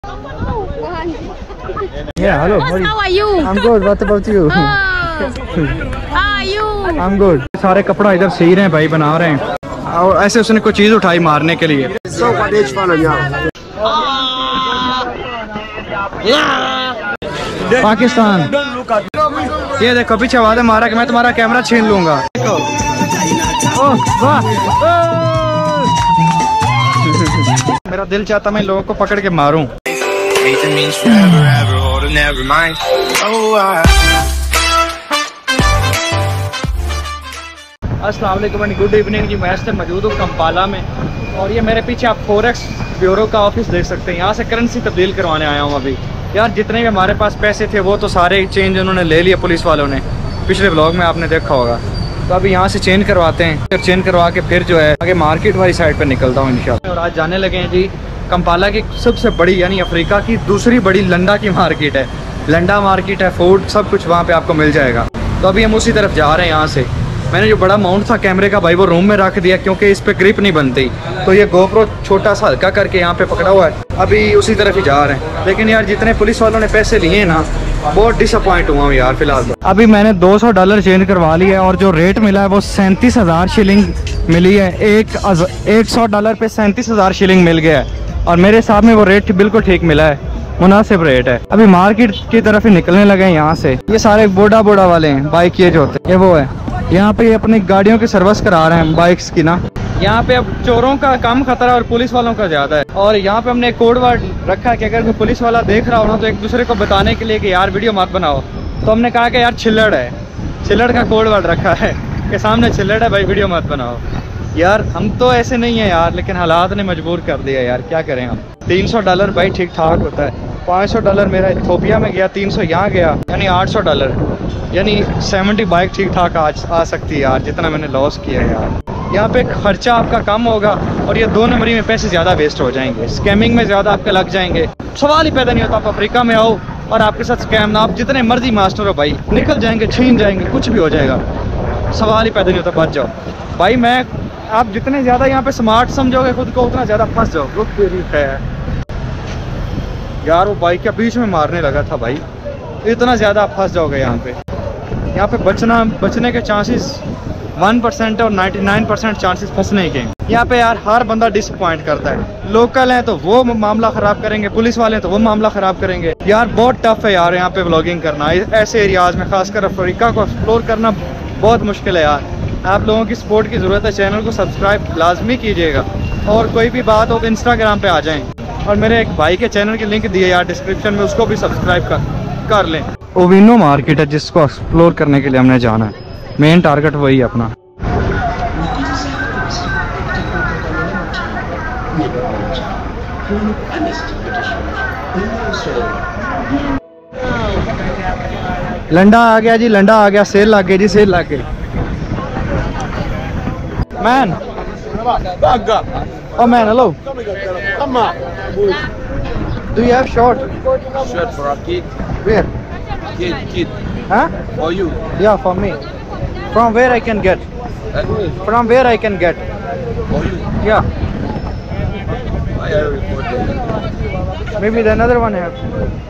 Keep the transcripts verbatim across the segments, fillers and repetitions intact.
Yeah, hello. Boss, how are you? I'm good. What about you? Oh, how are you? I'm good. सारे कपड़ा इधर सी रहे हैं भाई, बना रहे हैं। और ऐसे उसने कोई चीज उठाई मारने के लिए। पाकिस्तान। ये देखो पीछे वादे मारा कि मैं तुम्हारा कैमरा छीन लूंगा। ओह वाह! मेरा दिल चाहता मैं इन लोगों को पकड़ के मारूं। अस्सलाम वालेकुम एंड गुड इवनिंग जी। मैं इस टाइम मौजूद हूँ कंपाला में और ये मेरे पीछे आप फॉरेक्स ब्यूरो का ऑफिस देख सकते हैं। यहाँ से करेंसी तब्दील करवाने आया हूँ अभी। यार जितने भी हमारे पास पैसे थे वो तो सारे चेंज उन्होंने ले लिए पुलिस वालों ने, पिछले ब्लॉग में आपने देखा होगा। तो अभी यहाँ से चेंज करवाते हैं, फिर चेंज करवा के फिर जो है आगे मार्केट वाली साइड पर निकलता हूँ इंशाल्लाह। और आज जाने लगे हैं जी कंपाला की सबसे बड़ी यानी अफ्रीका की दूसरी बड़ी लंडा की मार्केट है। लंडा मार्केट है, फूड सब कुछ वहाँ पे आपको मिल जाएगा। तो अभी हम उसी तरफ जा रहे हैं। यहाँ से मैंने जो बड़ा माउंट था कैमरे का भाई वो रूम में रख दिया क्योंकि इस पे ग्रिप नहीं बनती, तो ये गोप्रो छोटा सा हल्का करके यहाँ पे पकड़ा हुआ है। अभी उसी तरफ ही जा रहे हैं। लेकिन यार जितने पुलिस वालों ने पैसे लिए हैं ना, बहुत डिसअपॉइंट हुआ हूँ यार फिलहाल। तो अभी मैंने दो सौ डॉलर चेंज करवा लिया है और जो रेट मिला है वो सैंतीस हज़ार शिलिंग मिली है। एक एक सौ डॉलर पे सैंतीस हज़ार शिलिंग मिल गया है और मेरे हिसाब में वो रेट बिल्कुल ठीक मिला है, मुनासिब रेट है। अभी मार्केट की तरफ ही निकलने लगे हैं यहाँ से। ये सारे बोडा बोडा वाले हैं, बाइक ये जो होते हैं, ये वो है। यहाँ पे ये अपनी गाड़ियों की सर्विस करा रहे हैं बाइक्स की ना। यहाँ पे अब चोरों का कम खतरा और पुलिस वालों का ज़्यादा है। और यहाँ पे हमने एक कोड वर्ड रखा कि अगर कोई पुलिस वाला देख रहा हो ना तो एक दूसरे को बताने के लिए कि यार वीडियो मत बनाओ। तो हमने कहा कि यार छिल्लड़ है, छिल्लड़ का कोड वर्ड रखा है कि सामने छिल्लड़ है भाई वीडियो मत बनाओ। यार हम तो ऐसे नहीं है यार, लेकिन हालात ने मजबूर कर दिया यार, क्या करें हम। तीन सौ डॉलर भाई ठीक ठाक होता है। पाँच सौ डॉलर मेरा इथोपिया में गया, तीन सौ यहाँ गया, यानी आठ सौ डॉलर, यानी सत्तर बाइक ठीक ठाक आ, आ सकती है यार, जितना मैंने लॉस किया है यार। यहाँ पे खर्चा आपका कम होगा और ये दो नंबरी में पैसे ज़्यादा वेस्ट हो जाएंगे, स्कैमिंग में ज़्यादा आपके लग जाएंगे। सवाल ही पैदा नहीं होता। आप अफ्रीका में आओ और आपके साथ स्कैम ना, आप जितने मर्जी मास्टर हो भाई, निकल जाएंगे, छीन जाएंगे, कुछ भी हो जाएगा, सवाल ही पैदा नहीं होता, बच जाओ भाई। मैं आप जितने ज़्यादा यहाँ पे स्मार्ट समझोगे खुद को उतना ज़्यादा फंस जाओ। रुक तेरी है यार, वो बाइक के बीच में मारने लगा था भाई, इतना ज़्यादा आप फंस जाओगे यहाँ पे। यहाँ पे बचना बचने के चांसेस वन परसेंट और नाइन्टी नाइन परसेंट चांसेस फंसने के। यहाँ पे यार हर बंदा डिसअपॉइंट करता है। लोकल हैं तो वो मामला ख़राब करेंगे, पुलिस वाले हैं तो वो मामला ख़राब करेंगे। यार बहुत टफ है यार यहाँ पे व्लॉगिंग करना, ऐसे एरियाज़ में खासकर अफ्रीका को एक्सप्लोर करना बहुत मुश्किल है यार। आप लोगों की सपोर्ट की ज़रूरत है। चैनल को सब्सक्राइब लाजमी कीजिएगा और कोई भी बात हो तो इंस्टाग्राम पे आ जाएं। और मेरे एक भाई के चैनल की लिंक दिए यार डिस्क्रिप्शन में, उसको भी सब्सक्राइब कर कर लें। ओविनो मार्केट है जिसको एक्सप्लोर करने के लिए हमने जाना है, मेन टारगेट वही है अपना। लंडा आ गया जी, लंडा आ गया, सेल लग गई जी, सेल लग गई। Man oh man, hello. Come on. Do you have short? Shirt for a kid. Where? Kid, kid. Huh? For you. Yeah, for me. From where I can get? Uh, From where I can get? for you. Yeah. Why are you recording? Maybe the another one have.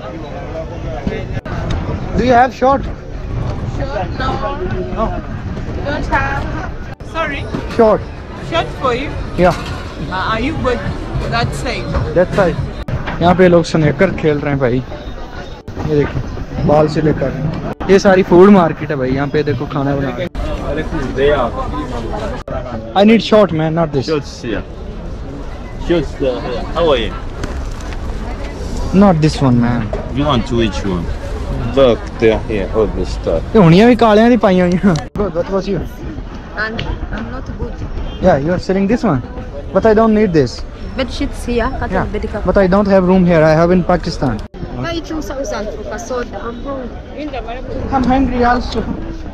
Do you have short? Short? No. No. Don't have. Sorry. Short. Short for you? Yeah. Uh, are you good? That side. That side. यहाँ पे लोग sneaker खेल रहे हैं भाई, ये देखो बाल से लेकर। ये सारी फूड मार्केट है भाई, यहाँ पे देखो खाना बना रहे हैं। I need short man, not this. Shorts here. Shorts uh, here. How are you? Not this one man. You want to which one? Look, they're here, all this stuff. ये हुनियाँ भी कालियाँ दी पाई हुई हैं। Good, what was you? And I'm not good. Yeah, you are selling this one, but I don't need this. Bed sheets here, cotton Yeah, bed cover. but I don't have room here. I have in Pakistan. Buy two thousand for a soda. I'm hungry. I'm hungry also.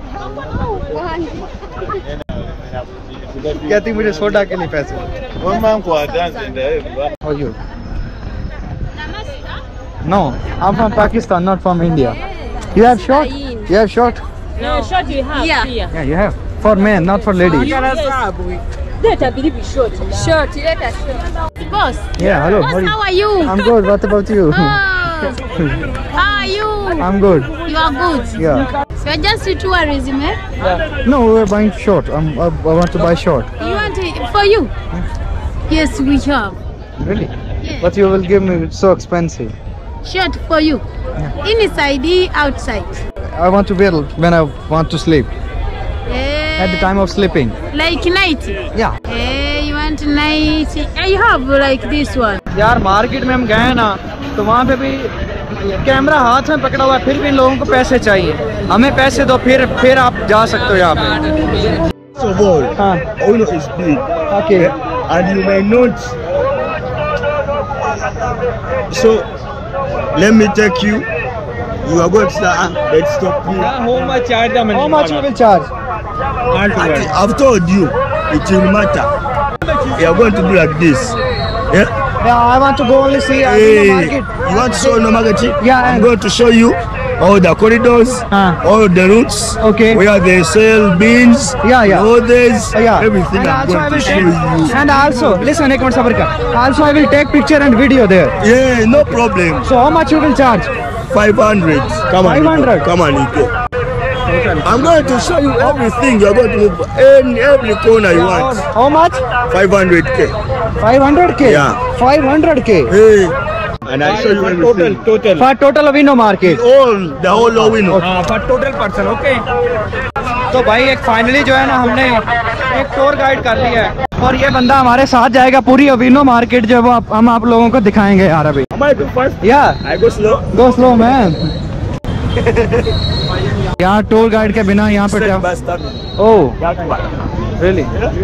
कहती मुझे soda के लिए पैसे। One man go dance in there. How are you? No, I'm from Pakistan, not from India. You have short? You have short? No, short you have. Yeah. Here. Yeah, you have. For men, not for ladies. Let us believe short. Short, let us short. boss. Yeah, hello. Boss, How are you? how are you? I'm good. What about you? Oh, how are you? I'm good. You are good. Yeah. So you're just tourism, eh? No, we were buying short. I'm, I, I want to buy short. You want it for you? Yes, we have. Really? Yeah. But you will give me it's so expensive. Shirt for you. Inside, outside. I want to wear when I want to sleep. Eh, At the time of sleeping. Like night. Yeah. Eh, you want night? I have like this one. यार market में हम गए ना तो वहाँ पे भी camera हाथ में पकड़ा हुआ है, फिर भी इन लोगों को पैसे चाहिए। हमें पैसे दो, फिर फिर आप जा सकते हो यहाँ पे। So ball, हाँ, Ono is big, okay. and you may not. So let me take you. You are going to start. Let's stop you. How much charge? How much you will charge? I, I've told you, it will matter. You are going to do like this. Yeah. Yeah, I want to go only see uh, Hey, the market. you want to show no market? Yeah, I'm and- going to show you all the corridors, Ah. all the routes, Okay. where they sell beans, Yeah, yeah. clothes, Yeah. everything. And I'm also I going will to show take, you. and also listen, एक minute सबर कर. Also I will take picture and video there. Yeah, no problem. So how much you will charge? five hundred. Come on. five hundred? Come on, Nico. I'm going to show you everything. You're going to move in every corner you want. How much? five hundred K. five hundred K. Yeah. five hundred K. Hey. And I'll show you everything. Total. For total Avino market. All, the whole Lowino. For total person, okay. तो भाई एक finally जो है ना हमने एक tour guide कर लिया है और ये बंदा हमारे साथ जाएगा पूरी अवीनो मार्केट जो वो आप, हम आप लोगों को दिखाएंगे यार अभी। Am I too fast? या I go slow. Go slow man. यहाँ टूर गाइड के बिना यहाँ पे Step by step. Oh That's why. Really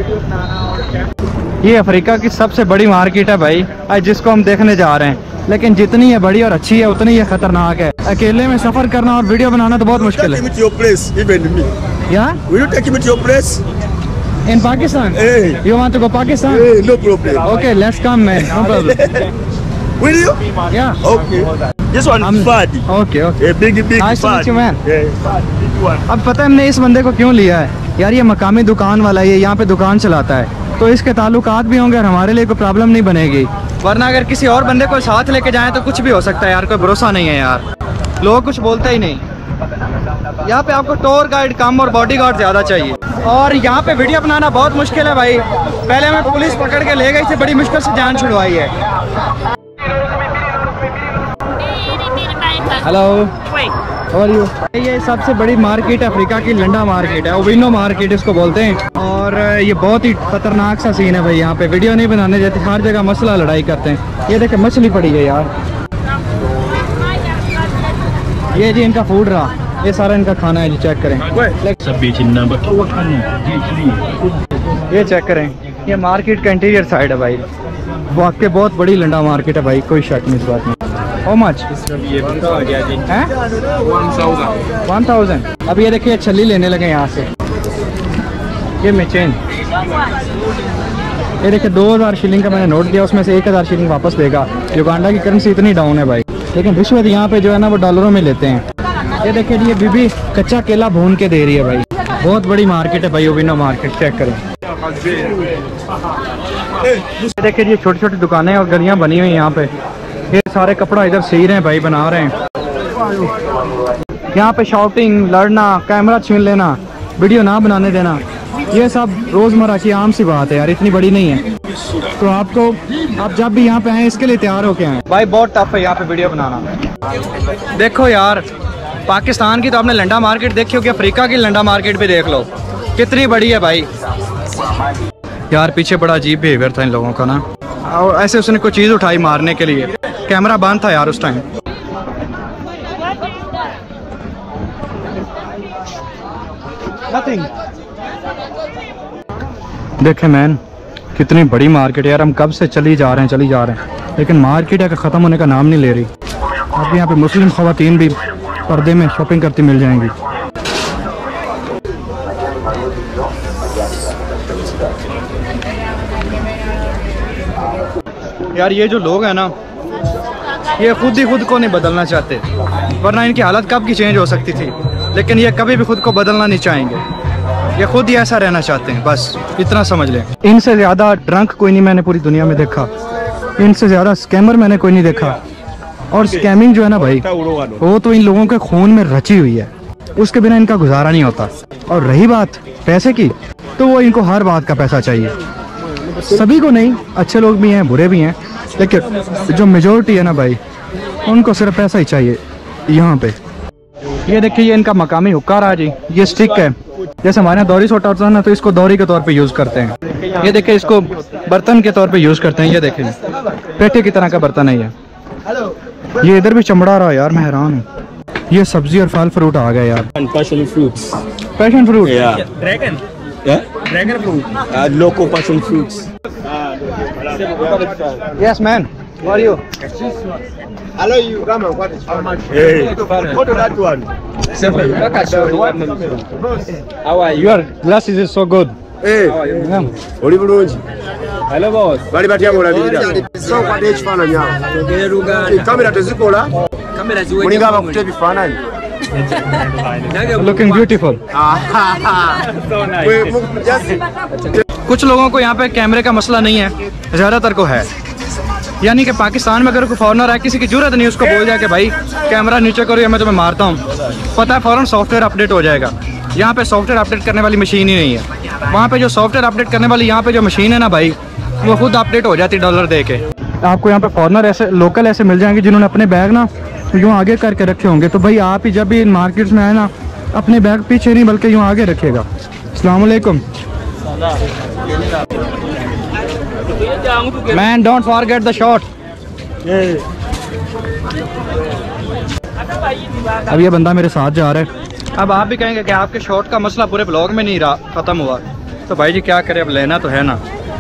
ये अफ्रीका की सबसे बड़ी मार्केट है भाई आज जिसको हम देखने जा रहे हैं, लेकिन जितनी ये बड़ी और अच्छी है उतनी ये खतरनाक है। अकेले में सफर करना और वीडियो बनाना तो बहुत मुश्किल Take है। me to your place, even me. या Will you take me to your place? In Pakistan Hey. You want to go Pakistan? Hey, no problem. Okay let's come man, no problem. Will you? Yeah Okay. This one I'm- is bad. Okay okay. A big, big Nice to bad. meet you, man. Yeah, bad, big one. अब पता है हमने इस बंदे को क्यों लिया है यार, ये मकामी दुकान वाला है, ये यहाँ पे दुकान चलाता है तो इसके ताल्लुकात भी होंगे और हमारे लिए कोई प्रॉब्लम नहीं बनेगी, वरना अगर किसी और बंदे को साथ लेके जाएं तो कुछ भी हो सकता है यार, कोई भरोसा नहीं है यार, लोग कुछ बोलते ही नहीं। यहाँ पे आपको टूर गाइड कम और बॉडी गार्ड ज़्यादा चाहिए और यहाँ पे वीडियो बनाना बहुत मुश्किल है भाई। पहले हमें पुलिस पकड़ के ले गई थी, बड़ी मुश्किल से जान छुड़वाई है। हेलो और यू, ये सबसे बड़ी मार्केट है अफ्रीका की, लंडा मार्केट है, ओविनो मार्केट इसको बोलते हैं और ये बहुत ही खतरनाक सा सीन है भाई। यहाँ पे वीडियो नहीं बनाने देते, हर जगह मसला लड़ाई करते हैं। ये देखे मछली पड़ी है यार, ये जी इनका फूड रहा, ये सारा इनका खाना है जी, चेक करें। ये चेक करें, ये मार्केट का इंटीरियर साइड है भाई, वाकई बहुत बड़ी लंडा मार्केट है भाई, कोई शक नहीं इस बात में। How much? हैं? One thousand. अब ये देखिए छल्ली लेने लगे यहाँ से, ये मेचेन, ये देखिए दो हज़ार शिलिंग का मैंने नोट दिया, उसमें से एक हज़ार शिलिंग वापस देगा। युगांडा की करेंसी इतनी डाउन है भाई, लेकिन रिश्वत यहाँ पे जो है ना वो डॉलरों में लेते हैं। ये देखिए ये बीबी कच्चा केला भून के दे रही है भाई, बहुत बड़ी मार्केट है भाई ओविनो मार्केट, चेक करें। ये देखिए ये छोटी छोटी दुकानें और गलियाँ बनी हुई हैं यहाँ पे, ये सारे कपड़ा इधर सी रहे हैं भाई, बना रहे हैं। यहाँ पे शॉटिंग, लड़ना, कैमरा छीन लेना, वीडियो ना बनाने देना, ये सब रोज़मर्रा की आम सी बात है यार, इतनी बड़ी नहीं है। तो आपको आप जब भी यहाँ पे आए इसके लिए तैयार होके आए भाई, बहुत टफ है यहाँ पे वीडियो बनाना। देखो यार पाकिस्तान की तो आपने लंडा मार्केट देखी होगी, अफ्रीका की लंडा मार्केट भी देख लो कितनी बड़ी है भाई। यार पीछे बड़ा अजीब बिहेवियर था इन लोगों का ना, और ऐसे उसने कोई चीज़ उठाई मारने के लिए, कैमरा बंद था यार उस टाइम। देखे मैन कितनी बड़ी मार्केट है यार, हम कब से चली जा रहे हैं चली जा रहे हैं लेकिन मार्केट है ख़त्म होने का नाम नहीं ले रही। अब यहाँ पे मुस्लिम ख़वातीन भी पर्दे में शॉपिंग करती मिल जाएंगी। यार ये जो लोग हैं ना ये खुद ही खुद को नहीं बदलना चाहते, वरना इनकी हालत कब की चेंज हो सकती थी, लेकिन ये कभी भी खुद को बदलना नहीं चाहेंगे, ये खुद ही ऐसा रहना चाहते हैं, बस इतना समझ लें। इनसे ज़्यादा ड्रंक कोई नहीं मैंने पूरी दुनिया में देखा। इनसे ज़्यादा स्कैमर मैंने कोई नहीं देखा। और स्कैमिंग जो है ना भाई, वो तो इन लोगों के खून में रची हुई है, उसके बिना इनका गुजारा नहीं होता। और रही बात पैसे की, तो वो इनको हर बात का पैसा चाहिए। सभी को नहीं, अच्छे लोग भी हैं, बुरे भी हैं, लेकिन जो मेजोरिटी है ना भाई, उनको सिर्फ पैसा ही चाहिए। यहाँ पे ये देखिए, ये इनका मकामी हुक्का रहा जी, ये स्टिक है। जैसे हमारे यहाँ दौरी सोटा होता है ना, तो इसको दौरी के तौर पे यूज़ करते हैं। ये देखिए, इसको बर्तन के तौर पे यूज़ करते हैं। ये देखिए, पेटे की तरह का बर्तन है ये। ये इधर भी चमड़ा रहा है यार, मैं हैरान हूँ। ये सब्जी और फल फ्रूट आ गए यार। Passion fruits. Passion fruit, Yeah. Dragon Yeah. Dragon fruit. Uh, local passion fruits. Yes man, how are you? Hello, you. Come on, what is Hey, go to that one. How are you? Your glasses is so good. Hey, Yeah. oli bulungi. Hello boss. Bali batya mulabirira. So kwate ekifaananyi awo. Kamera tezikola. Mulinga abakuta ebifaananyi. Looking beautiful. We- mu- just- कुछ लोगों को यहाँ पे कैमरे का मसला नहीं है, ज़्यादातर को है। यानी कि पाकिस्तान में अगर कोई फॉरनर है, किसी की जरूरत नहीं उसको बोल जाए कि भाई कैमरा नीचे करो या मैं तुम्हें मारता हूँ, पता है फ़ौरन सॉफ्टवेयर अपडेट हो जाएगा। यहाँ पे सॉफ्टवेयर अपडेट करने वाली मशीन ही नहीं है। वहाँ पे जो सॉफ्टवेयर अपडेट करने वाली यहाँ पे जो मशीन है ना भाई, वो खुद अपडेट हो जाती डॉलर दे के। आपको यहाँ पे फॉरनर ऐसे लोकल ऐसे मिल जाएंगे जिन्होंने अपने बैग ना यूँ आगे करके रखे होंगे। तो भाई आप ही जब भी इन मार्केट्स में आए ना, अपने बैग पीछे नहीं बल्कि यूँ आगे रखिएगा। अस्सलाम वालेकुम। Man don't forget the shot. अब ये बंदा मेरे साथ जा रहा है। अब आप भी कहेंगे कि आपके शॉट का मसला पूरे ब्लॉग में नहीं रहा, ख़त्म हुआ। तो भाई जी क्या करें, अब लेना तो है ना।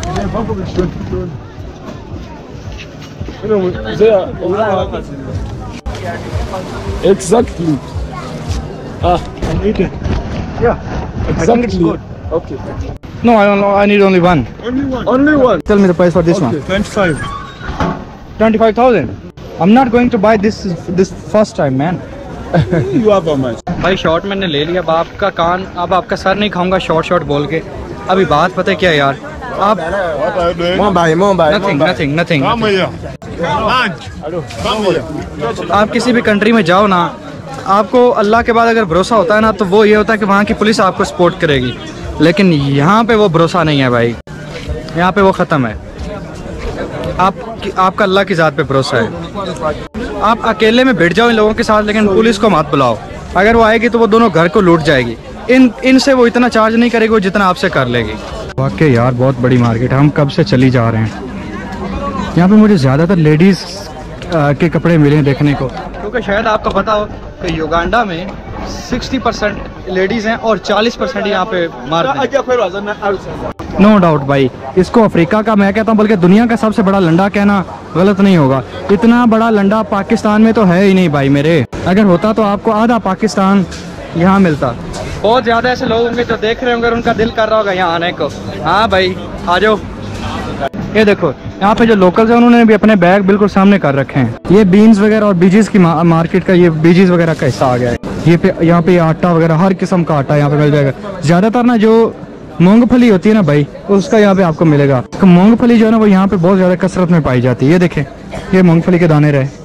Exactly. Ah, Yeah. exactly. Okay. No, I don't know. I need only one. Only one. Only one. Tell me the price for this Okay. one. Twenty-five. Twenty-five thousand. I'm not going to buy this this first time, man. You have how much? भाई shot मैंने ले लिया। अब आपका कान, अब आपका sir नहीं खाऊंगा शॉर्ट शॉर्ट बोल के। अभी बात पता है क्या है यार, आप What are you doing? Mumbai, Mumbai. Nothing nothing nothing Come here. Hello. Come here. आप किसी भी कंट्री में जाओ ना, आपको अल्लाह के बाद अगर भरोसा होता है ना, तो वो ये होता है कि वहाँ की पुलिस आपको सपोर्ट करेगी। लेकिन यहाँ पे वो भरोसा नहीं है भाई, यहाँ पे वो ख़त्म है। आप आपका अल्लाह की ज़ात पे भरोसा है। आप अकेले में बैठ जाओ इन लोगों के साथ, लेकिन पुलिस को मत बुलाओ। अगर वो आएगी तो वो दोनों घर को लूट जाएगी। इन इनसे वो इतना चार्ज नहीं करेगी, वो जितना आपसे कर लेगी। वाकई यार बहुत बड़ी मार्केट है, हम कब से चली जा रहे हैं। यहाँ पे मुझे ज़्यादातर लेडीज़ के कपड़े मिले हैं देखने को, क्योंकि शायद आपको पता हो कि युगांडा में साठ परसेंट लेडीज़ हैं और चालीस परसेंट यहाँ पे मर्द हैं। नो डाउट भाई, इसको अफ्रीका का मैं कहता हूँ बल्कि दुनिया का सबसे बड़ा लंडा कहना गलत नहीं होगा। इतना बड़ा लंडा पाकिस्तान में तो है ही नहीं भाई मेरे। अगर होता तो आपको आधा पाकिस्तान यहाँ मिलता। बहुत ज़्यादा ऐसे लोग होंगे जो देख रहे होंगे, उनका दिल कर रहा होगा यहाँ आने को। हाँ भाई आ जाओ। ये देखो यहाँ पे जो लोकल्स हैं उन्होंने भी अपने बैग बिल्कुल सामने कर रखे हैं। ये बीन्स वगैरह और बीजीज की मा, मार्केट का ये बीजीज वगैरह का हिस्सा आ गया है। ये पे यहाँ पे आटा वगैरह हर किस्म का आटा यहाँ पे मिल जाएगा। ज़्यादातर ना जो मूंगफली होती है ना भाई, उसका यहाँ पे आपको मिलेगा। तो मूंगफली जो है ना वो यहाँ पे बहुत ज़्यादा कसरत में पाई जाती है। ये देखें, ये मूंगफली के दाने रहे।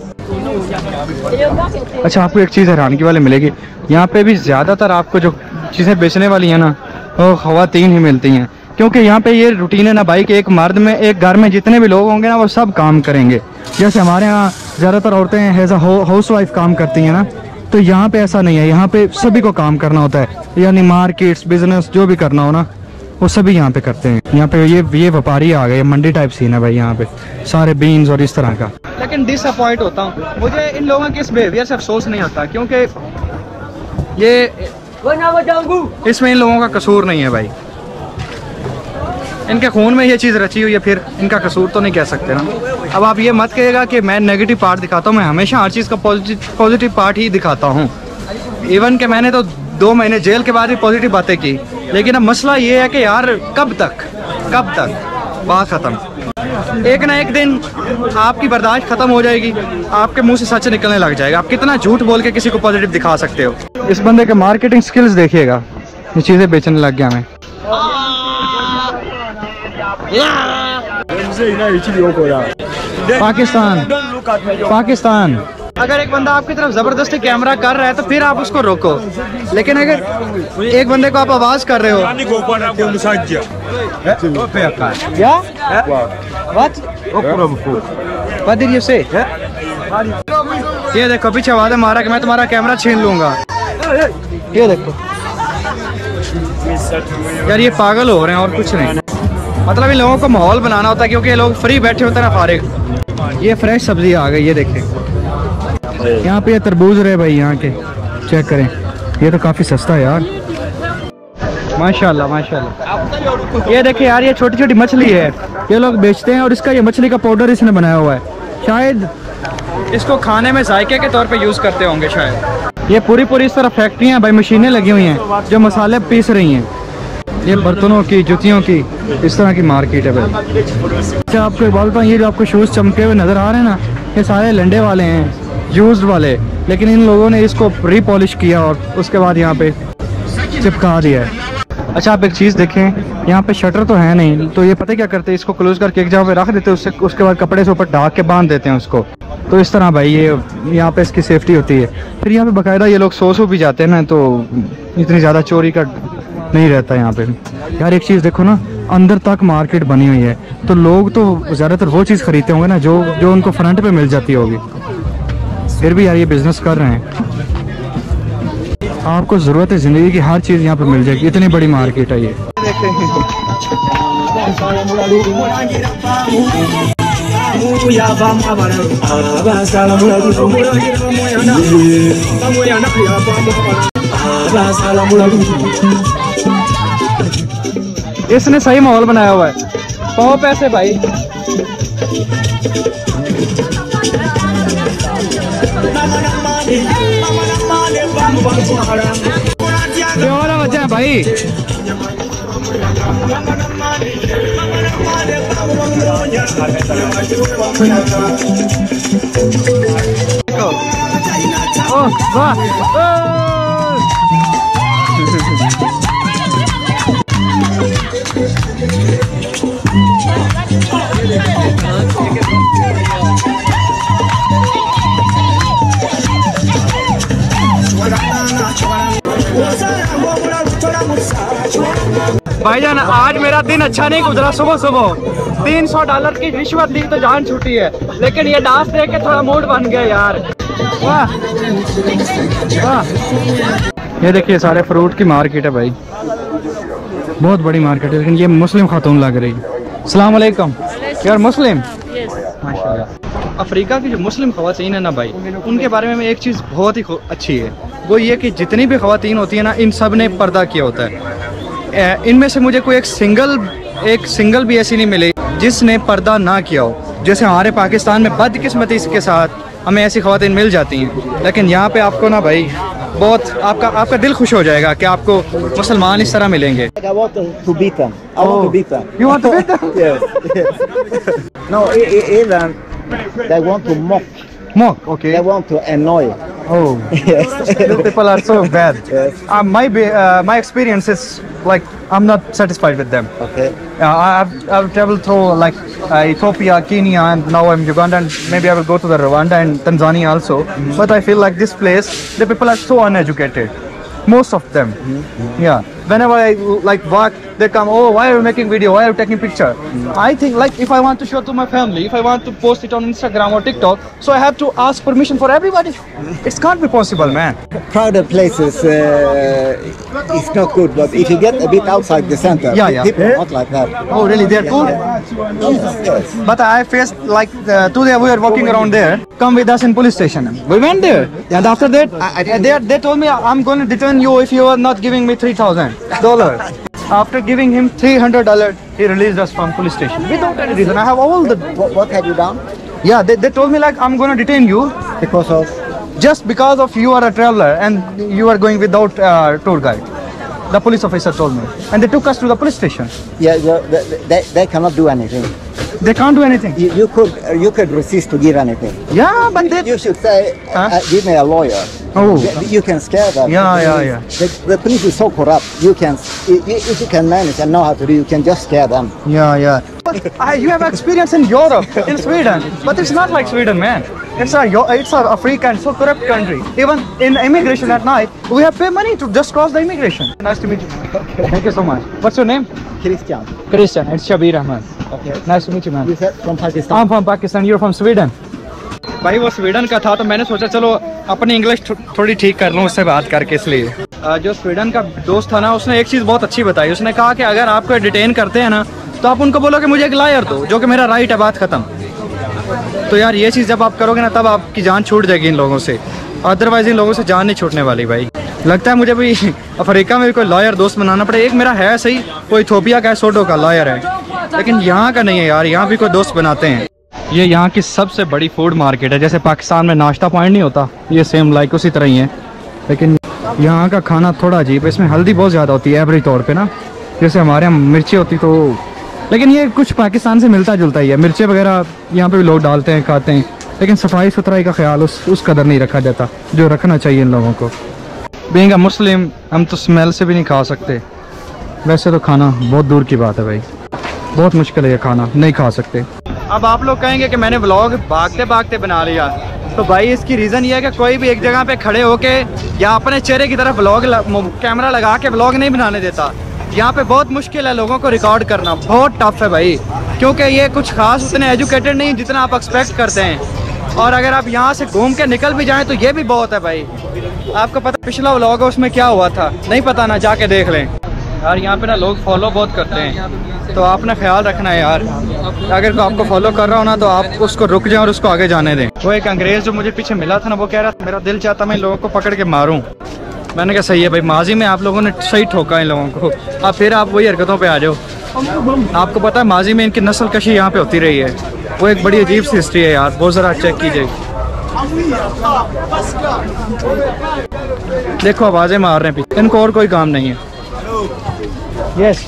अच्छा, आपको एक चीज़ हैरानगी वाली मिलेगी, यहाँ पे भी ज़्यादातर आपको जो चीज़ें बेचने वाली हैं ना, वो ख़वातीन ही मिलती हैं। क्योंकि यहाँ पे ये रूटीन है ना भाई कि एक मर्द में, एक घर में जितने भी लोग होंगे ना, वो सब काम करेंगे। जैसे हमारे यहाँ ज़्यादातर औरतें एज अ हाउस वाइफ काम करती हैं ना, तो यहाँ पे ऐसा नहीं है। यहाँ पे सभी को काम करना होता है, यानी मार्केट्स, बिजनेस जो भी करना हो ना, वो सभी यहाँ पे करते हैं। यहाँ पे ये ये व्यापारी आ गए, मंडी टाइप सीन है भाई यहाँ पे, सारे बीन्स और इस तरह का। लेकिन डिसअपॉइंट होता हूँ, मुझे इन लोगों के इस बिहेवियर से अफसोस नहीं आता, क्योंकि ये इसमें इन लोगों का कसूर नहीं है भाई। इनके खून में ये चीज़ रची हुई है, फिर इनका कसूर तो नहीं कह सकते ना। अब आप ये मत कहिएगा कि मैं नेगेटिव पार्ट दिखाता हूँ, मैं हमेशा हर चीज़ का पॉजिटिव पॉजिटिव पार्ट ही दिखाता हूँ। इवन कि मैंने तो दो महीने जेल के बाद भी पॉजिटिव बातें की, लेकिन अब मसला ये है कि यार कब तक कब तक बात ख़त्म। एक ना एक दिन आपकी बर्दाश्त ख़त्म हो जाएगी, आपके मुंह से सच निकलने लग जाएगा। आप कितना झूठ बोल के किसी को पॉजिटिव दिखा सकते हो। इस बंदे के मार्केटिंग स्किल्स देखिएगा, ये चीज़ें बेचने लग गया मैं। पाकिस्तान, पाकिस्तान। अगर एक बंदा आपकी तरफ जबरदस्ती कैमरा कर रहा है तो फिर आप उसको रोको, लेकिन अगर एक बंदे को आप आवाज कर रहे हो क्या? What? What did you say? ये देखो पीछे आवाज मारा कि मैं तुम्हारा कैमरा छीन लूंगा। ये देखो यार, ये पागल हो रहे हैं और कुछ नहीं। मतलब इन लोगों को माहौल बनाना होता है क्योंकि ये लोग फ्री बैठे होते हैं ना फारिग। ये फ्रेश सब्जी आ गई, ये देखें यहाँ पे ये तरबूज रहे भाई, यहाँ के चेक करें, ये तो काफ़ी सस्ता है यार, माशाल्लाह माशाल्लाह। ये देखें यार, ये छोटी छोटी मछली है, ये लोग बेचते हैं और इसका ये मछली का पाउडर इसने बनाया हुआ है, शायद इसको खाने में जायके के तौर पे यूज़ करते होंगे शायद। ये पूरी पूरी इस तरह फैक्ट्रियाँ भाई, मशीनें लगी हुई हैं जो मसाले पीस रही हैं। ये बर्तनों की, जुतियों की, इस तरह की मार्केट है भाई। अच्छा आपको एक बात बताऊँ, ये जो आपको शूज़ चमके हुए नज़र आ रहे हैं ना, ये सारे लंडे वाले हैं, यूज्ड वाले, लेकिन इन लोगों ने इसको रीपॉलिश किया और उसके बाद यहाँ पे चिपका दिया है। अच्छा आप एक चीज़ देखें, यहाँ पे शटर तो है नहीं, तो ये पता क्या करते हैं, इसको क्लोज करके एक जगह पे रख देते हैं, उससे उसके बाद कपड़े से ऊपर ढाक के बांध देते हैं उसको। तो इस तरह भाई ये यहाँ पे इसकी सेफ्टी होती है। फिर यहाँ पे बाकायदा ये लोग सो सो भी जाते हैं ना, तो इतनी ज़्यादा चोरी का नहीं रहता यहाँ पे। यार एक चीज़ देखो ना, अंदर तक मार्केट बनी हुई है, तो लोग तो ज़्यादातर वो चीज़ खरीदते होंगे ना जो जो उनको फ्रंट पे मिल जाती होगी। फिर भी यार ये बिजनेस कर रहे हैं। आपको ज़रूरत है ज़िंदगी की हर चीज़ यहाँ पे मिल जाएगी, इतनी बड़ी मार्केट है ये। इसने सही माहौल बनाया हुआ है, पाओ पैसे भाई। क्या वजह है भाई? ओह वाह, भाईजान आज मेरा दिन अच्छा नहीं गुजरा। सुबह सुबह तीन सौ डॉलर की रिश्वत ली तो जान छूटी है, लेकिन ये डांस देख के थोड़ा मूड बन गया यार। वाह वाह, ये देखिए सारे फ्रूट की मार्केट है भाई, बहुत बड़ी मार्केट है, लेकिन ये मुस्लिम खातून लग रही है। अस्सलाम वालेकुम यार, मुस्लिम माशाल्लाह। अफ्रीका की जो मुस्लिम ख़वातीन है ना भाई, उनके बारे में एक चीज़ बहुत ही अच्छी है, वो ये कि जितनी भी ख़वातीन होती है ना, इन सब ने पर्दा किया होता है। इनमें से मुझे कोई एक सिंगल एक सिंगल भी ऐसी नहीं मिली जिसने पर्दा ना किया हो। जैसे हमारे पाकिस्तान में बदकिस्मती के साथ हमें ऐसी ख़वातीन मिल जाती हैं, लेकिन यहाँ पे आपको ना भाई बहुत आपका आपका दिल खुश हो जाएगा कि आपको मुसलमान इस तरह मिलेंगे। I want to beat them. I want to beat them. You want to beat them? Yes. Yes. No, e- e- even they want to mock. Mock, okay. They want to annoy. Oh, Yes. you people are so bad. Yes. Uh, my be- uh, my experience is like I'm not satisfied with them. Okay. Uh, I've I've traveled through like uh, Ethiopia, Kenya, and now I'm Uganda, and maybe I will go to the Rwanda and Tanzania also. Mm-hmm. But I feel like this place, the people are so uneducated. Most of them. Mm-hmm. Yeah. Whenever I like walk, they come, oh, why are you making video? Why are you taking picture? Mm-hmm. I think like if I want to show to my family, if I want to post it on Instagram or TikTok, so I have to ask permission for everybody. It can't be possible, man. Crowded places uh, is not good, but if you get a bit outside the center, Yeah, yeah. people are not like that. Oh, really? They're cool? Yes, yes. But I faced like uh, today we were walking around there. Come with us in police station. We went there, and after that, I, I, they they told me I'm going to detain you if you are not giving me three thousand dollars. After giving him three hundred dollars, he released us from police station without any reason. I have all the What, what have you done? yeah. They, they told me like I'm going to detain you Because of just because of you are a traveler and you are going without uh, tour guide. The police officer told me, and they took us to the police station. yeah, the, the, they they cannot do anything. They can't do anything. You, you could uh, you could resist to give anything. Yeah, but they. You should say, Huh? uh, give me a lawyer. Oh. Th- You can scare them. Yeah, The yeah, police- yeah. The, the police is so corrupt. You can, i- i- if you can manage and know how to do, you can just scare them. Yeah, yeah. But uh, you have experience in Europe, in Sweden, but it's not like Sweden, man. It's a Yo- it's a African, so corrupt country. Even in immigration at night, we have pay money to just cross the immigration. Nice to meet you. Thank you so much. What's your name? Christian, Christian. It's Shabir Ahmed. okay. Nice to meet you, man. You said from Pakistan. I'm from Pakistan. You're from Sweden. भाई वो Sweden का था तो मैंने सोचा चलो अपनी English थो, थोड़ी ठीक कर लूँ उससे बात करके, इसलिए आ, जो स्वीडन का दोस्त था ना, उसने एक चीज़ बहुत अच्छी बताई। उसने कहा कि अगर आपको डिटेन करते हैं ना, तो आप उनको बोलो कि मुझे एक लायर दो, जो कि मेरा राइट है, बात ख़त्म। तो यार ये चीज़ जब आप करोगे ना, तब आपकी जान छूट जाएगी इन लोगों से, अदरवाइज इन लोगों से जान नहीं छूटने वाली। भाई लगता है मुझे भी अफ्रीका में भी कोई लॉयर दोस्त बनाना पड़े। एक मेरा है सही, वो इथोपिया का है, सोडो का लॉयर है, लेकिन यहाँ का नहीं है यार। यहाँ भी कोई दोस्त बनाते हैं। ये यहाँ की सबसे बड़ी फूड मार्केट है। जैसे पाकिस्तान में नाश्ता पॉइंट नहीं होता, ये सेम लाइक उसी तरह ही है, लेकिन यहाँ का खाना थोड़ा अजीब है। इसमें हल्दी बहुत ज़्यादा होती है एवरेज तौर पे ना, जैसे हमारे यहाँ मिर्ची होती तो, लेकिन ये कुछ पाकिस्तान से मिलता जुलता ही है। मिर्ची वगैरह यहाँ पे भी लोग डालते हैं, खाते हैं, लेकिन सफाई सुथराई का ख्याल उस उस कदर नहीं रखा जाता जो रखना चाहिए इन लोगों को। बीइंग अ मुस्लिम, हम तो स्मेल से भी नहीं खा सकते। वैसे तो खाना बहुत दूर की बात है भाई, बहुत मुश्किल है ये खाना, नहीं खा सकते। अब आप लोग कहेंगे कि मैंने व्लॉग भागते भागते बना लिया, तो भाई इसकी रीज़न ये है कि कोई भी एक जगह पे खड़े होके या अपने चेहरे की तरफ व्लॉग कैमरा लगा के व्लॉग नहीं बनाने देता। यहाँ पे बहुत मुश्किल है लोगों को रिकॉर्ड करना, बहुत टफ है भाई, क्योंकि ये कुछ खास उतने एजुकेटेड नहीं जितना आप एक्सपेक्ट करते हैं। और अगर आप यहाँ से घूम के निकल भी जाएँ तो ये भी बहुत है भाई। आपको पता पिछला व्लॉग है उसमें क्या हुआ था, नहीं पता ना, जाके देख लें यार। यहाँ पे ना लोग फॉलो बहुत करते हैं, तो आपने ख्याल रखना है यार। अगर को आपको फॉलो कर रहा हो ना, तो आप उसको रुक जाएं और उसको आगे जाने दें। वो एक अंग्रेज़ जो मुझे पीछे मिला था ना, वो कह रहा था मेरा दिल चाहता मैं इन लोगों को पकड़ के मारूं। मैंने कहा सही है भाई, माजी में आप लोगों ने सही ठोका इन लोगों को, अब फिर आप वही हरकतों पे आ जाओ। आपको पता है माजी में इनकी नस्ल कशी यहाँ पे होती रही है, वो एक बड़ी अजीब सी हिस्ट्री है यार, बहुत ज़रा चेक कीजिए। देखो आवाज़ें मार रहे हैं पीछे, इनको और कोई काम नहीं है। Yes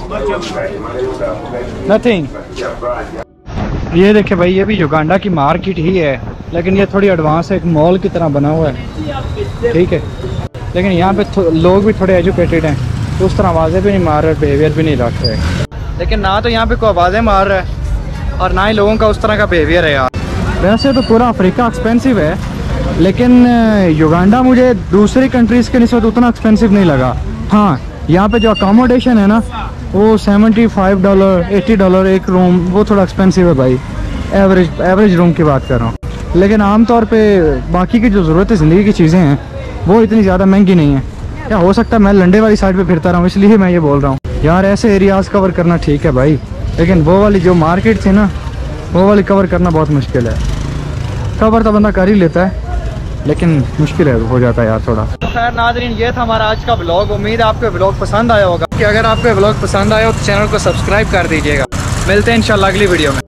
nothing. ये देखे भाई, ये भी युगांडा की मार्केट ही है, लेकिन ये थोड़ी एडवांस है, एक मॉल की तरह बना हुआ है, ठीक है। लेकिन यहाँ पे लोग भी थोड़े एजुकेटेड हैं, तो उस तरह आवाज़ें भी नहीं मार रहे, बिहेवियर भी नहीं रख रहे। लेकिन ना तो यहाँ पे कोई आवाज़ें मार रहा है और ना ही लोगों का उस तरह का बिहेवियर है यार। वैसे तो पूरा अफ्रीका एक्सपेंसिव है, लेकिन युगांडा मुझे दूसरी कंट्रीज़ के निस्बत उतना एक्सपेंसिव नहीं लगा। हाँ, यहाँ पे जो अकोमोडेशन है ना, वो seventy five dollar eighty dollar एक रूम, वो थोड़ा एक्सपेंसिव है भाई, एवरेज एवरेज रूम की बात कर रहा हूँ। लेकिन आमतौर पे बाकी की जो ज़रूरत है ज़िंदगी की चीज़ें हैं, वो इतनी ज़्यादा महंगी नहीं है। क्या हो सकता है मैं लंडे वाली साइड पे फिरता रहा हूँ, इसलिए मैं ये बोल रहा हूँ यार। ऐसे एरियाज़ कवर करना ठीक है भाई, लेकिन वो वाली जो मार्केट थी ना, वो वाली कवर करना बहुत मुश्किल है। कवर तो बंदा कर ही लेता है, लेकिन मुश्किल है, हो जाता है यार थोड़ा। तो खैर नाज़रीन, ये था हमारा आज का ब्लॉग। उम्मीद है आपको ब्लॉग पसंद आया होगा। कि अगर आपको ब्लॉग पसंद आया हो तो चैनल को सब्सक्राइब कर दीजिएगा। मिलते हैं इंशाल्लाह अगली वीडियो में।